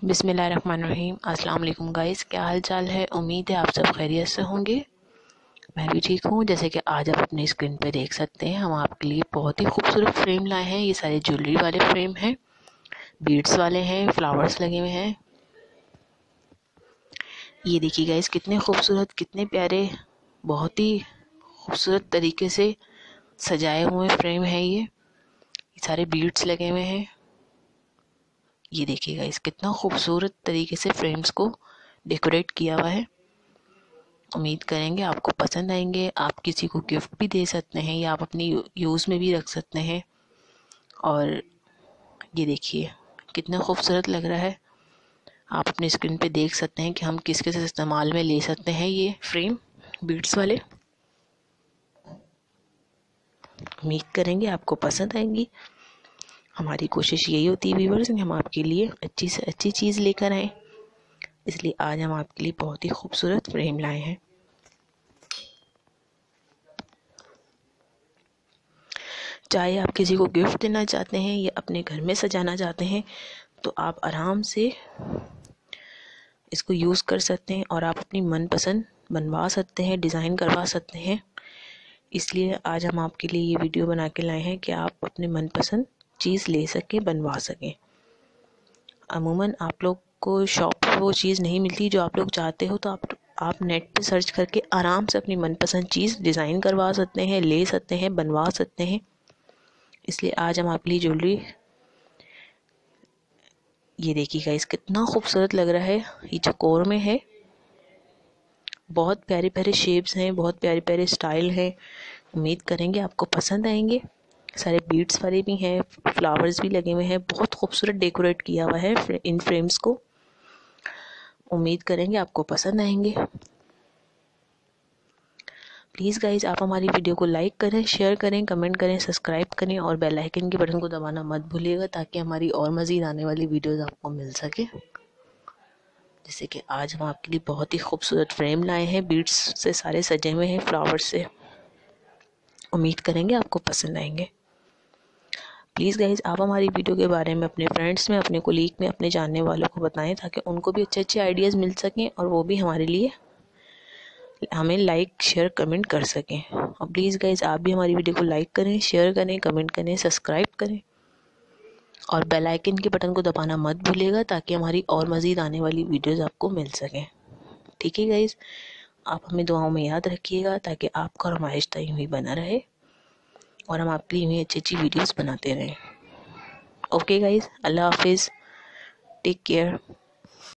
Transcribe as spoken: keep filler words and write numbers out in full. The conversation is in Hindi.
बिस्मिल्लाहिर्रहमानिर्रहीम। अस्सलाम वालेकुम गाइस, क्या हाल चाल है। उम्मीद है आप सब खैरियत से होंगे। मैं भी ठीक हूँ। जैसे कि आज आप अपनी स्क्रीन पे देख सकते हैं, हम आपके लिए बहुत ही खूबसूरत फ्रेम लाए हैं। ये सारे ज्वेलरी वाले फ्रेम हैं, बीड्स वाले हैं, फ्लावर्स लगे हुए हैं। ये देखिए गाइस, कितने खूबसूरत, कितने प्यारे, बहुत ही खूबसूरत तरीके से सजाए हुए फ्रेम है। ये ये सारे बीड्स लगे हुए हैं। ये देखिएगा इस कितना खूबसूरत तरीके से फ्रेम्स को डेकोरेट किया हुआ है। उम्मीद करेंगे आपको पसंद आएंगे। आप किसी को गिफ्ट भी दे सकते हैं या आप अपनी यूज़ में भी रख सकते हैं। और ये देखिए कितना खूबसूरत लग रहा है। आप अपने स्क्रीन पे देख सकते हैं कि हम किस किस इस्तेमाल में ले सकते हैं ये फ्रेम बीड्स वाले। उम्मीद करेंगे आपको पसंद आएंगी। हमारी कोशिश यही होती है व्यूअर्स कि हम आपके लिए अच्छी से अच्छी चीज़ लेकर आएँ, इसलिए आज हम आपके लिए बहुत ही खूबसूरत फ्रेम लाए हैं। चाहे आप किसी को गिफ्ट देना चाहते हैं या अपने घर में सजाना चाहते हैं, तो आप आराम से इसको यूज़ कर सकते हैं और आप अपनी मनपसंद बनवा सकते हैं, डिज़ाइन करवा सकते हैं। इसलिए आज हम आपके लिए ये वीडियो बना के लाए हैं कि आप अपने मनपसंद चीज़ ले सकें, बनवा सकें। अमूमन आप लोग को शॉप पे वो चीज़ नहीं मिलती जो आप लोग चाहते हो, तो आप आप नेट पे सर्च करके आराम से अपनी मनपसंद चीज़ डिज़ाइन करवा सकते हैं, ले सकते हैं, बनवा सकते हैं। इसलिए आज हम आपके लिए ज्वेलरी, ये देखिएगा इस कितना खूबसूरत लग रहा है। ये चकोर में है, बहुत प्यारे प्यारे शेप्स हैं, बहुत प्यारे प्यारे स्टाइल हैं। उम्मीद करेंगे आपको पसंद आएंगे। सारे बीड्स वाले भी हैं, फ्लावर्स भी लगे हुए हैं, बहुत खूबसूरत डेकोरेट किया हुआ है इन फ्रेम्स को। उम्मीद करेंगे आपको पसंद आएंगे। प्लीज़ गाइज आप हमारी वीडियो को लाइक करें, शेयर करें, कमेंट करें, सब्सक्राइब करें और बेल आइकन के बटन को दबाना मत भूलिएगा, ताकि हमारी और मज़ीद आने वाली वीडियोस आपको मिल सके। जैसे कि आज हम आपके लिए बहुत ही खूबसूरत फ्रेम लाए हैं, बीड्स से सारे सजे हुए हैं, फ्लावर्स से। उम्मीद करेंगे आपको पसंद आएंगे। प्लीज़ गाइज आप हमारी वीडियो के बारे में अपने फ्रेंड्स में, अपने कोलीग में, अपने जानने वालों को बताएं, ताकि उनको भी अच्छे अच्छे आइडियाज़ मिल सकें और वो भी हमारे लिए हमें लाइक शेयर कमेंट कर सकें। और प्लीज़ गाइज आप भी हमारी वीडियो को लाइक करें, शेयर करें, कमेंट करें, सब्सक्राइब करें और बेल आइकन के बटन को दबाना मत भूलिएगा, ताकि हमारी और मज़ीद आने वाली वीडियोस आपको मिल सकें। ठीक है गाइज, आप हमें दुआओं में याद रखिएगा, ताकि आपका और हमारा रिश्ता यूँ ही बना रहे और हम आपके लिए यूँ ही अच्छी अच्छी वीडियोस बनाते रहें। ओके गाइज, अल्लाह हाफिज़, टेक केयर।